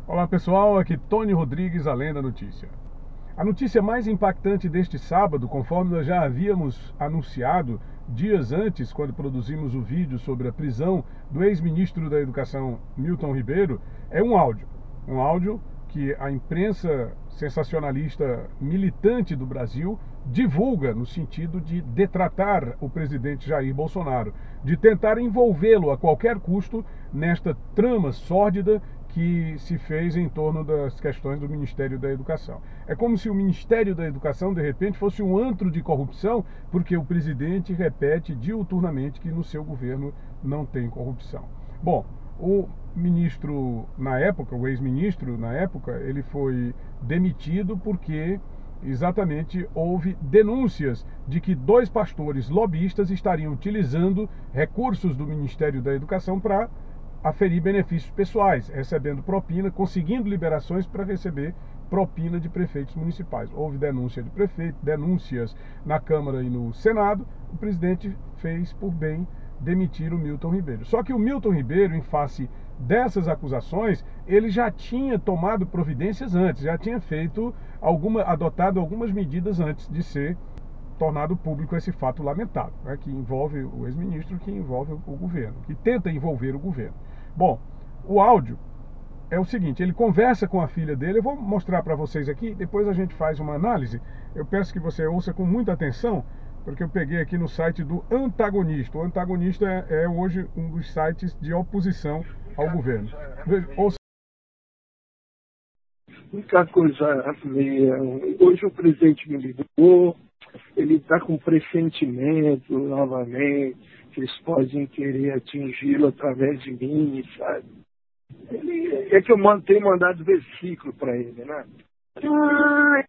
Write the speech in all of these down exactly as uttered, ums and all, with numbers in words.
Olá pessoal, aqui Tony Rodrigues, Além da Notícia. A notícia mais impactante deste sábado, conforme nós já havíamos anunciado dias antes, quando produzimos o vídeo sobre a prisão do ex-ministro da Educação Milton Ribeiro, é um áudio. Um áudio que a imprensa sensacionalista militante do Brasil divulga no sentido de detratar o presidente Jair Bolsonaro, de tentar envolvê-lo a qualquer custo nesta trama sórdida que se fez em torno das questões do Ministério da Educação. É como se o Ministério da Educação, de repente, fosse um antro de corrupção, porque o presidente repete diuturnamente que no seu governo não tem corrupção. Bom, o ministro, na época, o ex-ministro, na época, ele foi demitido porque exatamente houve denúncias de que dois pastores lobistas estariam utilizando recursos do Ministério da Educação para aferir benefícios pessoais, recebendo propina, conseguindo liberações para receber propina de prefeitos municipais. Houve denúncia de prefeito, denúncias na Câmara e no Senado. O presidente fez por bem demitir o Milton Ribeiro. Só que o Milton Ribeiro, em face dessas acusações, ele já tinha tomado providências antes, já tinha feito alguma, adotado algumas medidas antes de ser tornado público esse fato lamentável, né, que envolve o ex-ministro, que envolve o governo, que tenta envolver o governo. Bom, o áudio é o seguinte, ele conversa com a filha dele, eu vou mostrar para vocês aqui, depois a gente faz uma análise. Eu peço que você ouça com muita atenção, porque eu peguei aqui no site do Antagonista. O Antagonista é, é hoje um dos sites de oposição ao governo. Ouça. Muita coisa a ver. Hoje o presidente me ligou, ele está com pressentimento novamente, que eles podem querer atingi-lo através de mim, sabe? Ele, é que eu tenho mandado versículo para ele, né? Ah,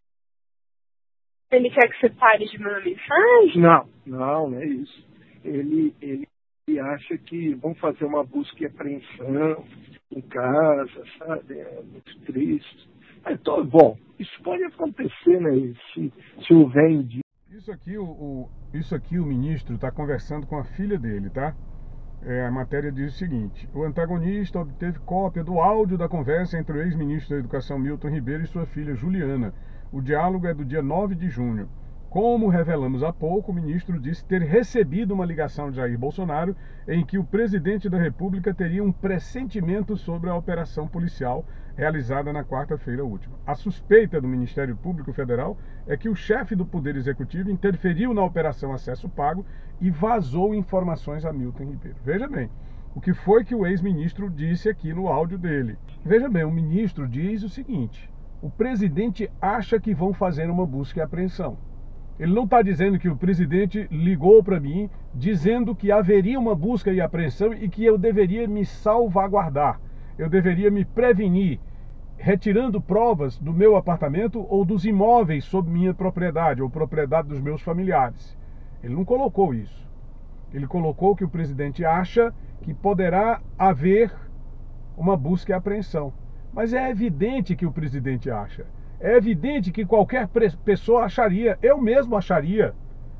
ele quer que você pare de mandar mensagem? Não, não, não é isso. Ele, ele, ele acha que vão fazer uma busca e apreensão em casa, sabe? É muito triste. Então, bom, isso pode acontecer, né? Se, se houver indício. Isso aqui, o, o, isso aqui o ministro está conversando com a filha dele, tá? É, a matéria diz o seguinte: o Antagonista obteve cópia do áudio da conversa entre o ex-ministro da Educação Milton Ribeiro e sua filha Juliana. O diálogo é do dia nove de junho. Como revelamos há pouco, o ministro disse ter recebido uma ligação de Jair Bolsonaro em que o presidente da República teria um pressentimento sobre a operação policial realizada na quarta-feira última. A suspeita do Ministério Público Federal é que o chefe do Poder Executivo interferiu na Operação Acesso Pago e vazou informações a Milton Ribeiro. Veja bem, o que foi que o ex-ministro disse aqui no áudio dele. Veja bem, o ministro diz o seguinte: o presidente acha que vão fazer uma busca e apreensão. Ele não está dizendo que o presidente ligou para mim dizendo que haveria uma busca e apreensão e que eu deveria me salvaguardar, eu deveria me prevenir, retirando provas do meu apartamento ou dos imóveis sob minha propriedade ou propriedade dos meus familiares. Ele não colocou isso. Ele colocou que o presidente acha que poderá haver uma busca e apreensão. Mas é evidente que o presidente acha. É evidente que qualquer pessoa acharia, eu mesmo acharia,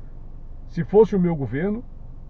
se fosse o meu governo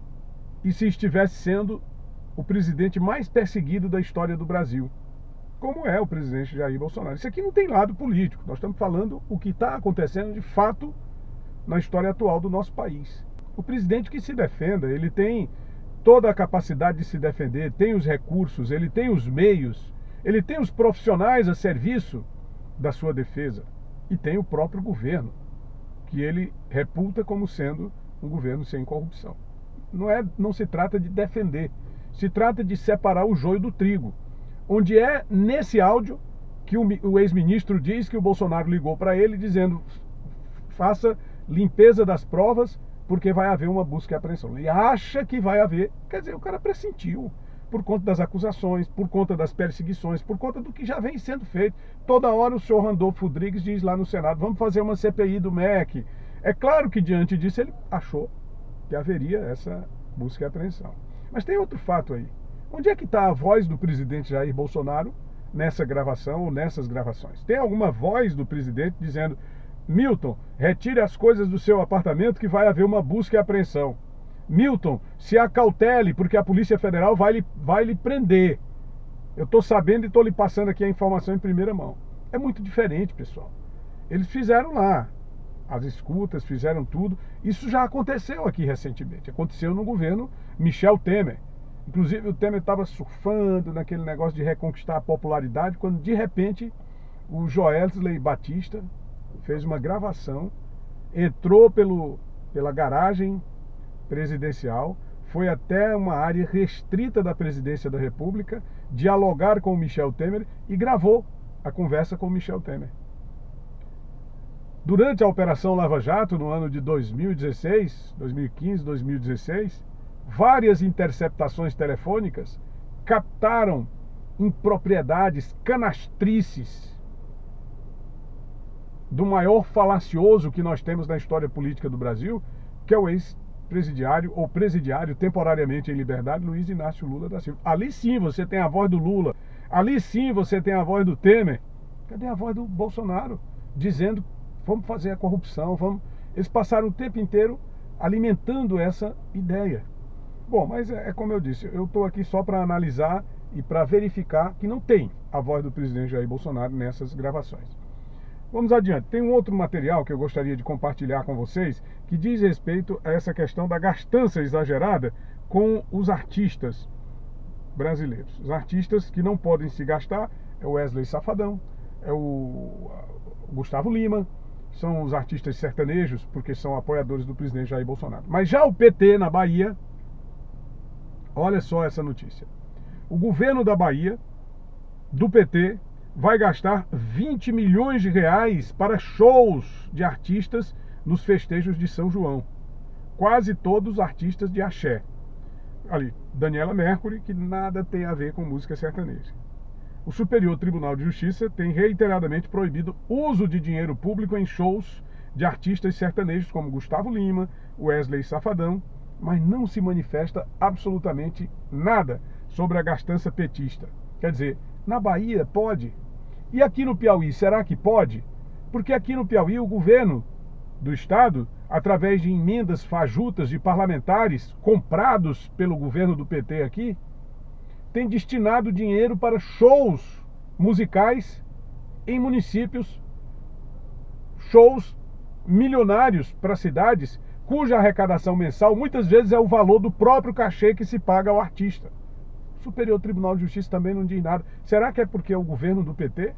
e se estivesse sendo o presidente mais perseguido da história do Brasil, como é o presidente Jair Bolsonaro. Isso aqui não tem lado político, nós estamos falando o que está acontecendo de fato na história atual do nosso país. O presidente que se defenda, ele tem toda a capacidade de se defender, tem os recursos, ele tem os meios, ele tem os profissionais a serviço da sua defesa, e tem o próprio governo, que ele reputa como sendo um governo sem corrupção. Não, é, não se trata de defender, se trata de separar o joio do trigo, onde é nesse áudio que o, o ex-ministro diz que o Bolsonaro ligou para ele dizendo: faça limpeza das provas porque vai haver uma busca e apreensão. Ele acha que vai haver, quer dizer, o cara pressentiu, por conta das acusações, por conta das perseguições, por conta do que já vem sendo feito. Toda hora o senhor Randolfo Rodrigues diz lá no Senado: vamos fazer uma C P I do M E C. É claro que diante disso ele achou que haveria essa busca e apreensão. Mas tem outro fato aí. Onde é que está a voz do presidente Jair Bolsonaro nessa gravação ou nessas gravações? Tem alguma voz do presidente dizendo: Milton, retire as coisas do seu apartamento que vai haver uma busca e apreensão. Milton, se acautele porque a Polícia Federal vai lhe, vai lhe prender. Eu estou sabendo e estou lhe passando aqui a informação em primeira mão. É muito diferente, pessoal. Eles fizeram lá as escutas, fizeram tudo. Isso já aconteceu aqui recentemente. Aconteceu no governo Michel Temer. Inclusive o Temer estava surfando naquele negócio de reconquistar a popularidade, quando de repente o Joesley Batista fez uma gravação, entrou pelo, pela garagem presidencial, foi até uma área restrita da presidência da República, dialogar com o Michel Temer e gravou a conversa com o Michel Temer. Durante a Operação Lava Jato, no ano de dois mil e dezesseis, dois mil e quinze, dois mil e dezesseis, várias interceptações telefônicas captaram impropriedades, canastrices do maior falacioso que nós temos na história política do Brasil, que é o ex-presidiário ou presidiário temporariamente em liberdade, Luiz Inácio Lula da Silva. Ali sim você tem a voz do Lula, ali sim você tem a voz do Temer. Cadê a voz do Bolsonaro dizendo vamos fazer a corrupção, vamos... Eles passaram o tempo inteiro alimentando essa ideia. Bom, mas é, é como eu disse, eu estou aqui só para analisar e para verificar que não tem a voz do presidente Jair Bolsonaro nessas gravações. Vamos adiante. Tem um outro material que eu gostaria de compartilhar com vocês que diz respeito a essa questão da gastança exagerada com os artistas brasileiros. Os artistas que não podem se gastar é o Wesley Safadão, é o Gustavo Lima, são os artistas sertanejos, porque são apoiadores do presidente Jair Bolsonaro. Mas já o P T na Bahia, olha só essa notícia. O governo da Bahia, do P T, vai gastar vinte milhões de reais para shows de artistas nos festejos de São João. Quase todos artistas de axé. Ali, Daniela Mercury, que nada tem a ver com música sertaneja. O Superior Tribunal de Justiça tem reiteradamente proibido uso de dinheiro público em shows de artistas sertanejos como Gustavo Lima, Wesley Safadão, mas não se manifesta absolutamente nada sobre a gastança petista. Quer dizer, na Bahia pode. E aqui no Piauí, será que pode? Porque aqui no Piauí o governo do estado, através de emendas fajutas de parlamentares comprados pelo governo do P T aqui, tem destinado dinheiro para shows musicais em municípios, shows milionários para cidades, cuja arrecadação mensal muitas vezes é o valor do próprio cachê que se paga ao artista. O Superior Tribunal de Justiça também não diz nada. Será que é porque é o governo do P T?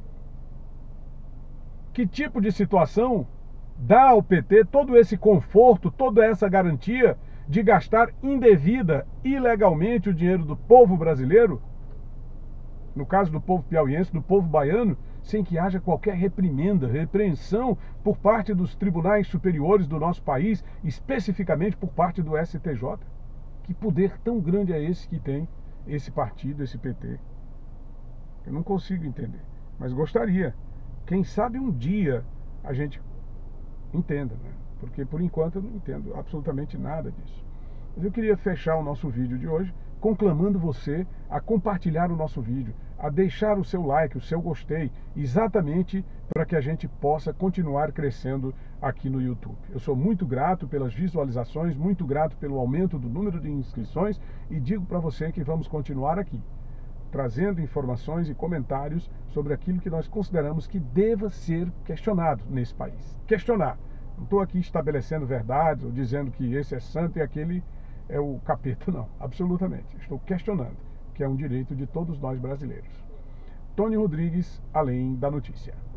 Que tipo de situação dá ao P T todo esse conforto, toda essa garantia de gastar indevida, ilegalmente o dinheiro do povo brasileiro, no caso do povo piauiense, do povo baiano, sem que haja qualquer reprimenda, repreensão por parte dos tribunais superiores do nosso país, especificamente por parte do S T J? Que poder tão grande é esse que tem esse partido, esse P T? Eu não consigo entender, mas gostaria. Quem sabe um dia a gente entenda, né? Porque por enquanto eu não entendo absolutamente nada disso. Mas eu queria fechar o nosso vídeo de hoje conclamando você a compartilhar o nosso vídeo, a deixar o seu like, o seu gostei, exatamente para que a gente possa continuar crescendo aqui no YouTube. Eu sou muito grato pelas visualizações, muito grato pelo aumento do número de inscrições e digo para você que vamos continuar aqui, trazendo informações e comentários sobre aquilo que nós consideramos que deva ser questionado nesse país. Questionar. Não estou aqui estabelecendo verdades ou dizendo que esse é santo e aquele é o capeta, não. Absolutamente. Estou questionando, que é um direito de todos nós brasileiros. Tony Rodrigues, Além da Notícia.